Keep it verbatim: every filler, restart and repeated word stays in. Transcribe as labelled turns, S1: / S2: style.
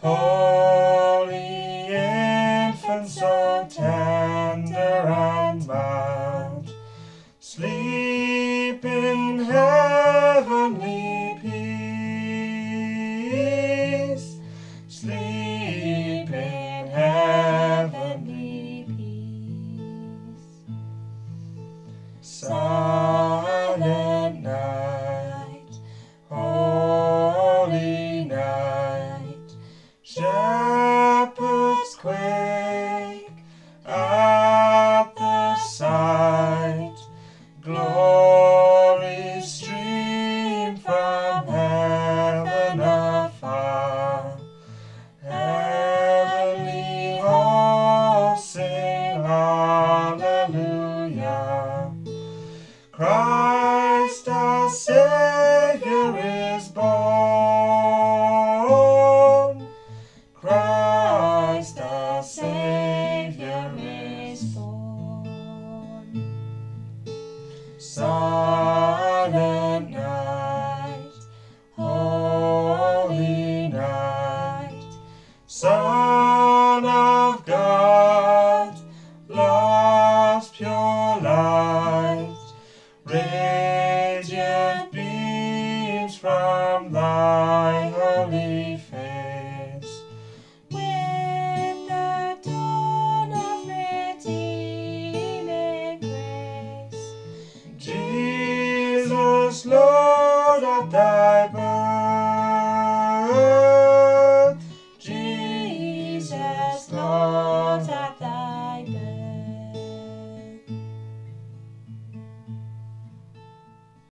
S1: Holy infant, so tender and mild, sleep in heavenly peace, sleep in heavenly peace. Silent night, holy night, shepherds quake at the sight, glory stream from heaven afar, heavenly hosts sing hallelujah. Christ our Savior is born, Christ our Savior is born. Silent night, holy night, Son of God, love's pure light, radiant beams from thy holy face, with the dawn of redeeming grace. Jesus, Lord, at thy birth